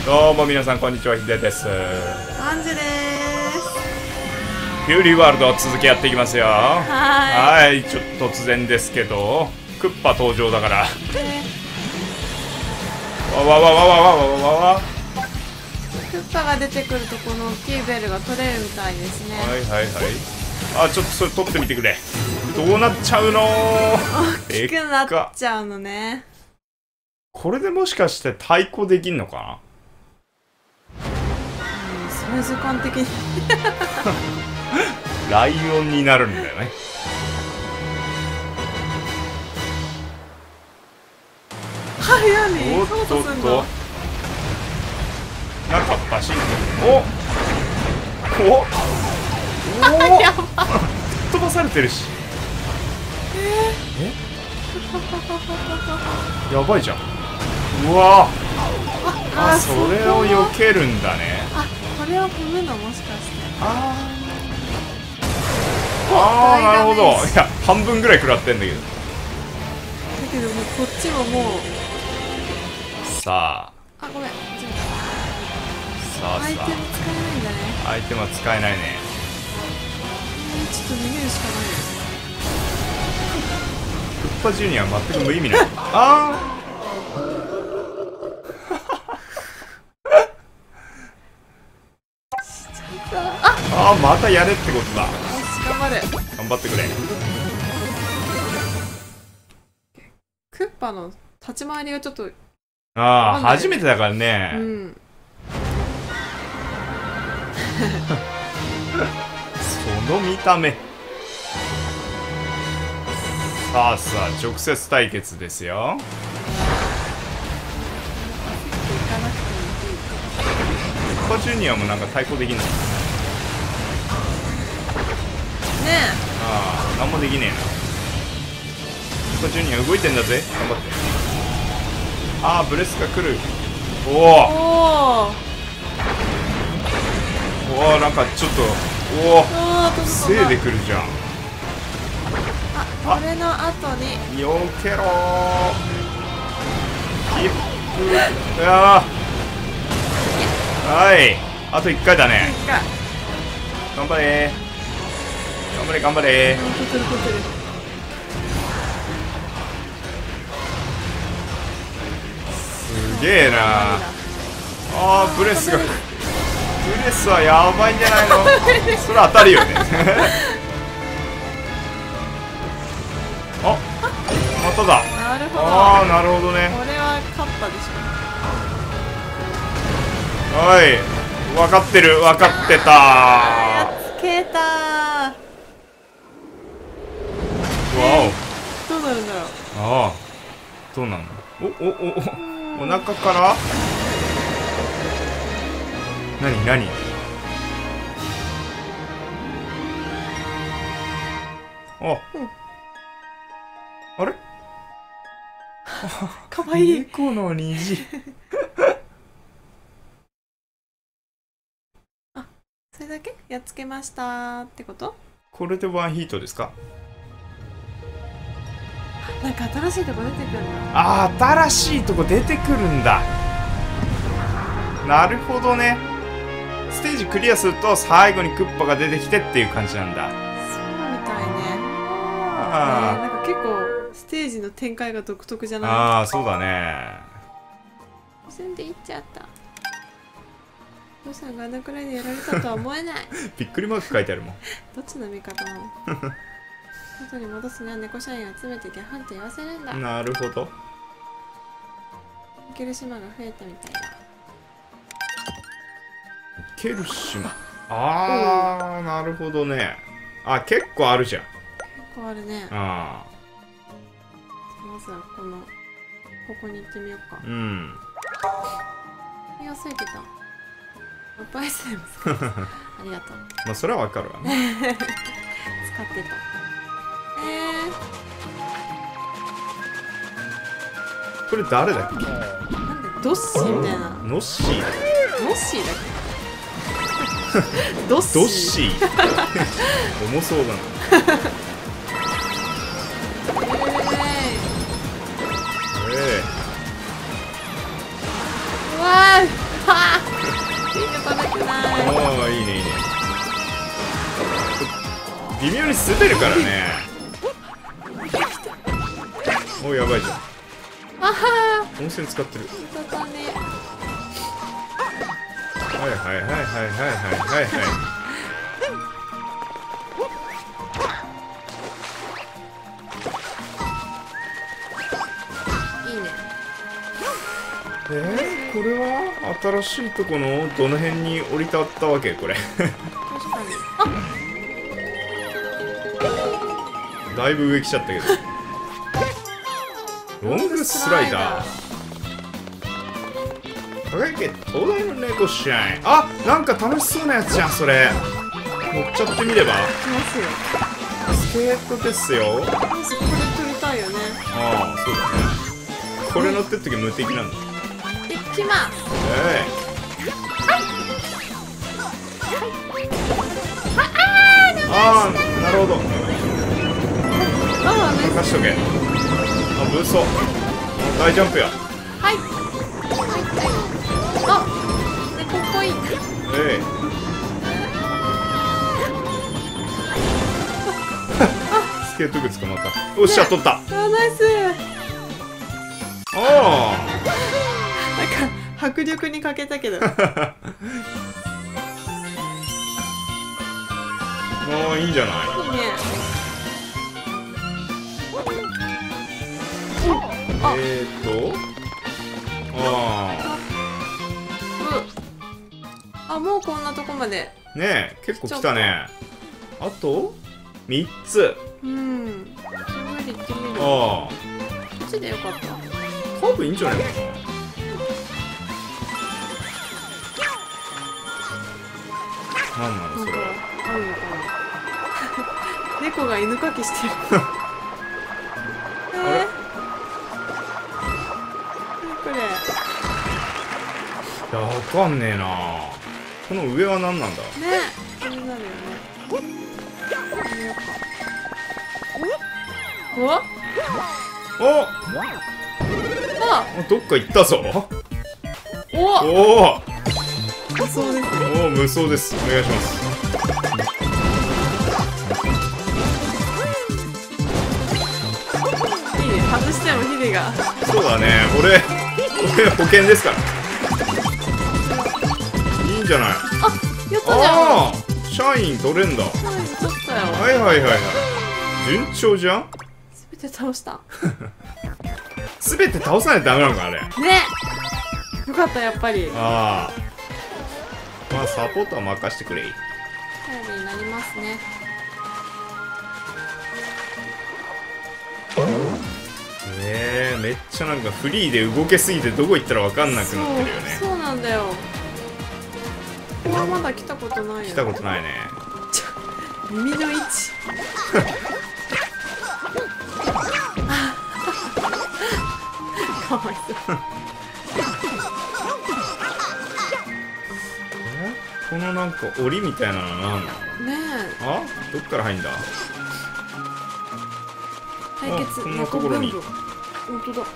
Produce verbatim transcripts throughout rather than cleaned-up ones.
どうも皆さんこんにちは、ヒデです。 アンジュです。 フューリーワールド続きやっていきますよ。 ははい、ちょっと突然ですけどクッパ登場だから、わわわわわわわわわ。 クッパが出てくるとこの大きいベルが取れるみたいですね。 はいはいはい。あ、ちょっとそれ取ってみてくれ。どうなっちゃうの。 大きくなっちゃうのね。 これでもしかして対抗できんのかな。 サイズ感的にライオンになるんだよね。 はい、何おっとっと、なんかバシンと、おおおおやば吹っ飛ばされてるし、ええやばいじゃん。うわあ、あ、それを避けるんだね。 あ、これを踏むのもしかして。 ああ、なるほど。いや、半分ぐらい食らってんだけど。 だけどもうこっちももうさあ、ごめん、 あさあさアイテム使えないんだね。 あ、アイテムは使えないね。 えー、ちょっと逃げるしかないよ。 クッパジュニアは全く無意味ない。ああああ、またやれってことだ。 よし、頑張る。 頑張ってくれ。 クッパの立ち回りがちょっと、 ああ、初めてだからね。 うん。 その見た目。さあさあ、直接対決ですよ。クッパジュニアもなんか対抗できない。 ねああ、なんもできねえな。クッパジュニア動いてんだぜ。頑張って。ああ、ブレスが来る。おえ。 おおお。 おお、なんかちょっと、おお、せいで来るじゃん。 あ、これの後によけろー。キップ。いやー、はい、あといっかいだね。頑張れー、頑張れ頑張れー。すげえなー。あー、ブレスが、ブレスはやばいんじゃないの。それ当たるよね。あ、まただ。 なるほど。 ああ、なるほどね。 これは勝ったでしょ。 はい、分かってる、分かってたー。 やっつけたー。 わどうなるんだろう。 お。ああ、どうなの。おおおお、お腹から何何。あ、 うん、 あれかわいい。 猫の虹。 あ、それだけやっつけましたってこと。 これでワンヒートですか。 なんか新しいとこ出てくるんだ。 ああ、新しいとこ出てくるんだ。なるほどね。ステージクリアすると最後にクッパが出てきてっていう感じなんだ。 そうみたいね。 あね、なんか結構ステージの展開が独特じゃない。 ああ、そうだね。 進んでいっちゃった。お父さんがあのくらいでやられたとは思えない。 びっくりマーク書いてあるもん。 どっちの味方なの。元に戻すには猫社員集めてギャハンって言わせるんだ。 なるほど。 行ける島が増えたみたいだ。 ケルシマ。ああ、なるほどね。あ、結構あるじゃん。 結構あるね。 ああ、 まずはこのここに行ってみようか。 うん。 いや、空いてた。おっぱいすればありがとう。 まあそれはわかるわね。 使ってた。えこれ誰だっけ。 ー、なんでドッシーみたいな。 ノッシー。 ドッシーだっけ。ドッシー。 ドッシー。重そうだな。ええうわー、はついてこなくない。 おお、いいねいいね。微妙に滑るからね。おー、やばいじゃん。 あは温泉使ってる。 ーだったね。 はいはいはいはいはいはいはいはい。 いいね。 えー、これは新しいとこのどの辺に降り立ったわけこれ。 確かに。あ、 だいぶ上来ちゃったけど。ロングスライダー。輝け東大の猫シャイン。あ、なんか楽しそうなやつじゃんそれ。乗っちゃってみれば。 来ますよ。 スケートですよ。 まずこれ撮りたいよね。 ああ、そうだね。これ乗ってる時無敵なんだ。 できます。 ええ。ああ、なるほど。 ああ、ね。 任しとけ。あ、ブースト。大ジャンプや。 はい。あ、猫っぽい。 ええ。スケート靴捕まった。おっしゃ、 ね、 取った。 あ、ナイス。 ああ。 なんか迫力に欠けたけど。 ああ、いいんじゃない。 いいね。あ、 えーと。ああ、もうこんなとこまで。 あ。ねえ、結構来たね。あとみっつ。 うん。それで行ってみる。 ああ。 こっちでよかった。 多分いいんじゃないかな。なんなのそれは。 あるのかな。猫が犬かきしてる。えー、 あれ何これ。 いや、わかんねえな。この上は何なんだ。 ね、気になるよね。見ようか。お、 お、 あ、 どっか行ったぞ。 お、 おお。 そうですね。 おお、無双です。お願いします。 いいね、外してもヒデが。 そうだね。俺、俺保険ですから。いいんじゃない。 あ、やったじゃん。 ああ、社員取れんだ。 はい、取ったよ。 はいはいはいはい。順調じゃん。 すべて倒した。 すべて倒さないとダメなのかあれ。 ね。よかったやっぱり。 ああ。まあサポートは任してくれ。 頼りになりますね。 ええー、めっちゃなんかフリーで動けすぎてどこ行ったら分かんなくなってるよね。 そう、そうなんだよ。ここはまだ来たことないよね。 来たことないね。 耳の位置。かわいそう。 え、このなんか檻みたいなのは何なの。 ねえ。 あ、どっから入んだ。 対決あこんなところに。 本当だ。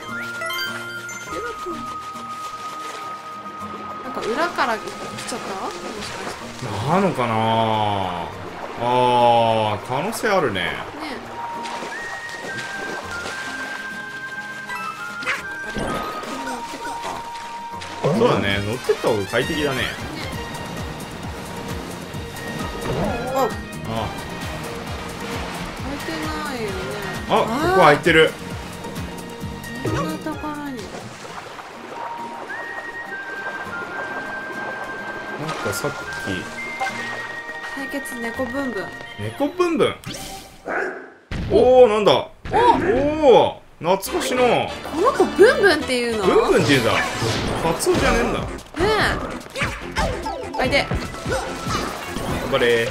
なんか裏から来ちゃった？もしかして。 なのかなあ。あー、可能性あるね。 ねえ。 そうだね、乗ってった方が快適だね。 あ、 あ開いてないよね。 あ、ここ開いてる。 こんなところに。 なんかさっき対決猫ブンブン。 猫ブンブン。おお、なんだ。おお、懐かしの。 この子ブンブンっていうの？ ブンブンって言うんだ。カツオじゃねえんだ。 ねえ。あいで。 頑張れ。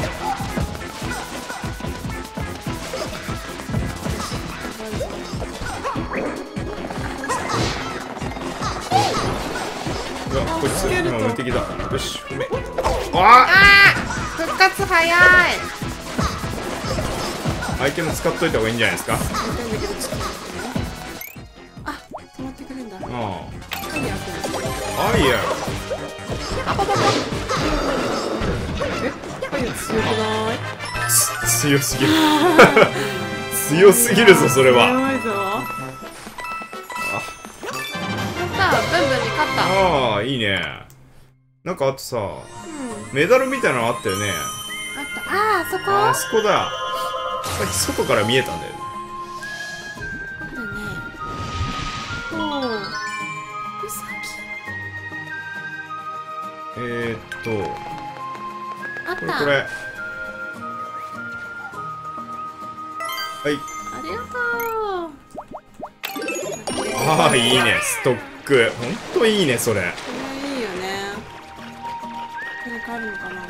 うわ、こいつ今無敵だ。よし、踏め。ああー、復活早い。 あ、アイテム使っといた方がいいんじゃないですか。 あ、止まってくれんだ。 あ何やってるんですか。 あ、あいや。 あ、パパパ。 強くない？ つ強すぎる強すぎるぞそれは。 強いぞ。さあブンブンに勝った。 ああいいね。なんかあとさ、うん、メダルみたいなのあったよね。 あった。ああそこ。 あそこだ。さっき外から見えたんだよね。 そうだね。おお。ウサギ。えー、っと。 あった。 これこれ。はい。 ありがとう。 ああいいねストック。ほんといいねそれ。 これいいよね。何かあるのかな。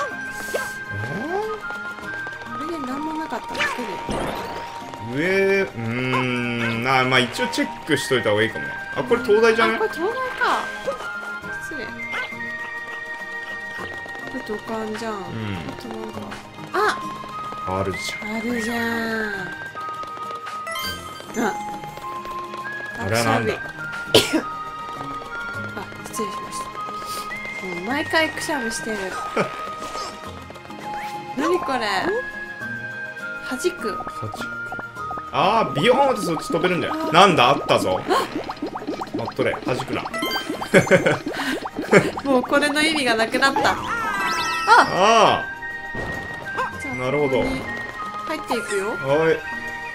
これで何もなかっただけで。 上うーんあまあ一応チェックしといた方がいいかもね。あこれ東大じゃね？ あこれ東大か。失礼。これ土管じゃん。うん。あとなんかああるじゃん。 あるじゃん。ああれはなんだ。 あ失礼しました。もう毎回くしゃみしてる。何これ。弾く。 弾く。ああビヨーンってそっち飛べるんだよ。なんだあったぞ。待っとれ弾くな。 もうこれの意味がなくなった。あああなるほど。 入っていくよ。 はい。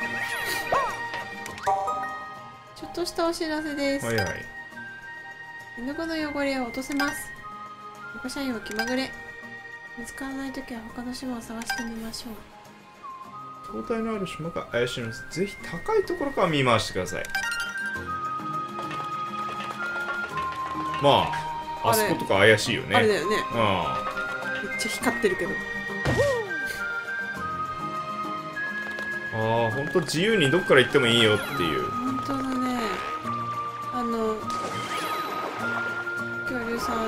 ちょっとしたお知らせです。 はいはい。 絵の具の汚れを落とせます。猫社員は気まぐれ。見つからないときは他の島を探してみましょう。 灯台のある島が怪しいのです。ぜひ高いところから見回してください。まああそことか怪しいよね。 あれだよね。 うん。 めっちゃ光ってるけど。 ああほんと自由にどっから行ってもいいよっていう。 本当だね。あの恐竜さん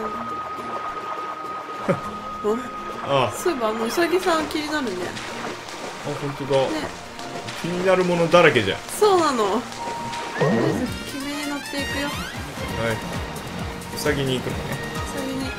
ああそういえばあのウサギさん気になるね。 あ本当だ、ね、気になるものだらけじゃん。 そうなの。とりあえず決めに乗っていくよ。 はいウサギに行くのね。 ウサギに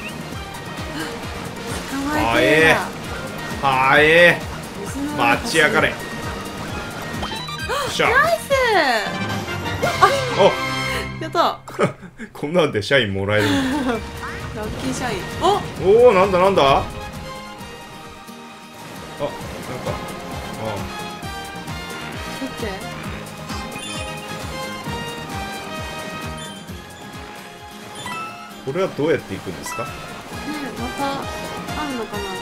捕まえてる。 はえー待ちやがれ。よっしゃナイス。 おやったこんなんで社員もらえるラッキー社員。おおおなんだなんだ。あなんかあ待ってこれはどうやって行くんですかね。 えまたあるのかな。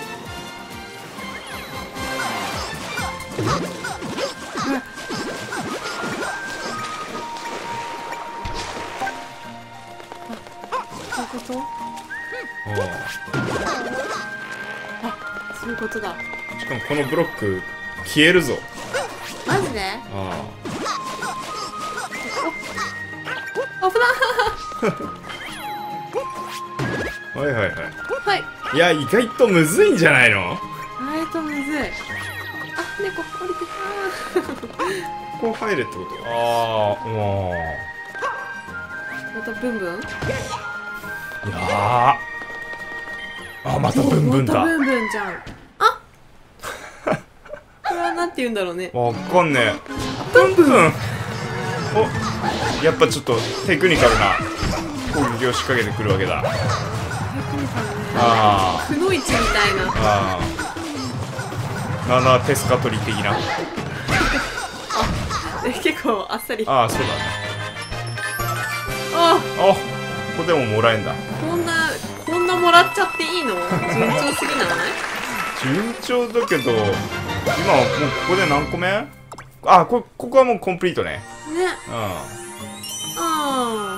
そういうこと？あそういうことだ。 しかもこのブロック消えるぞ。 マジで？ ああ危なはいはいはいはい。 いや意外とむずいんじゃないの。 あれとむずい。あ猫降りてた。 こう入れってこと。ああもうまたブンブン。 いやーあまたブンブンだ。 またブンブンじゃん。あこれはなんて言うんだろうね。 わかんねえ。ブンブンおやっぱちょっとテクニカルな攻撃を仕掛けてくるわけだ。 テクニカルね。 あくのいちみたいな。 ああナナテスカトリ的な。 あ結構あっさり。 ああそうだね。 ああここでももらえんだ。 こんなこんなもらっちゃっていいの？順調すぎない？ 順調だけど今はもうここで何個目？あこここはもうコンプリートね。 ね。 うんああ。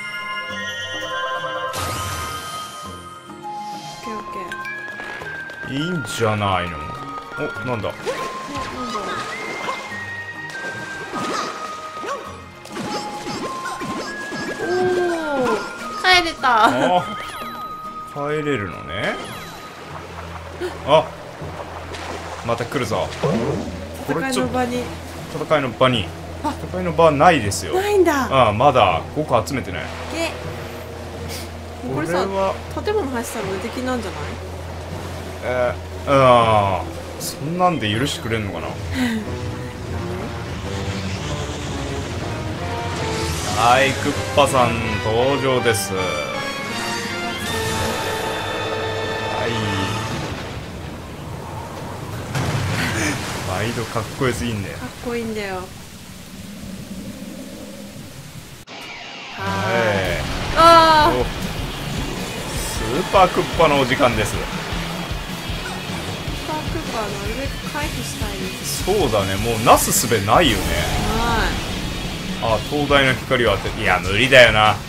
オッケーオッケー。 いいんじゃないの。おなんだ。 おなんだろう。おお帰れた。 あ帰れるのね。あまた来るぞ。これ戦いちょっとの場に。 戦いの場にあ戦いの場はないですよ。 ないんだ。 ああまだごこ集めてない。 げこれさこれは建物入ってたら無敵なんじゃない？ えー、あーそんなんで許してくれんのかな。はい、クッパさん登場です。はい。毎度かっこよすぎんだよ。 かっこいいんだよ。 はい。 ああ。 スーパークッパのお時間です。 スーパークッパーなるべく回避したいです。 そうだね、もうなすすべないよね。 はい。 あ、東大の光を当てて、いや無理だよな。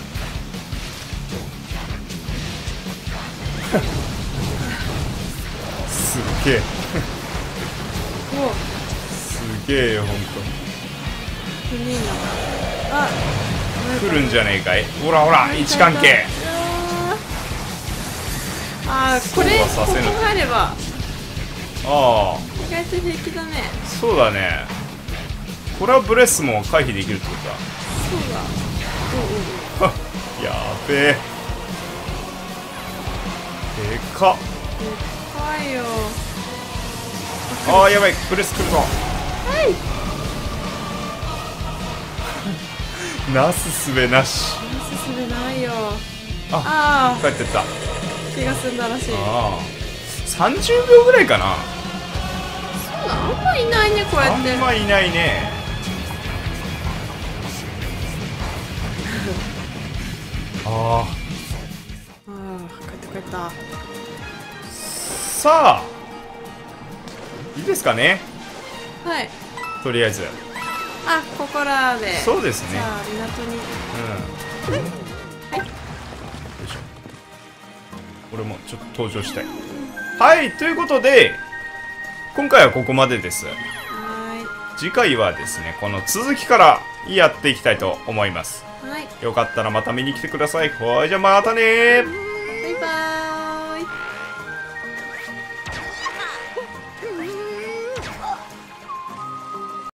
すげえおすげえよ、ほんとににんだ。あ、 来るんじゃねえかい。ほらほら、位置関係。 ああ、これここがあればああ、 意外と平気だね。 そうだね。これはブレスも回避できるってことだ。 そうだ。 はっ、やべえ。でかっ。 でかいよ。 ああ、やばい、ブレス来るぞ。 はい。 なすすべなし。 なすすべないよ。 ああ、 あ帰ってった。 気が済んだらしい。 ああ、さんじゅうびょうぐらいかな。 そうだ、あんまいないね、こうやって。 あんまいないね。ああ、 ああ、帰った帰った。 さあ、いいですかね。 はい。 とりあえず。 あ、ここらで。 そうですね。 じゃあ港に。 うん。 はい。 よいしょ。俺もちょっと登場したい。はい、ということで今回はここまでです。 はーい。 次回はですね、この続きからやっていきたいと思います。 はい。 よかったらまた見に来てください。ほいじゃまたねー。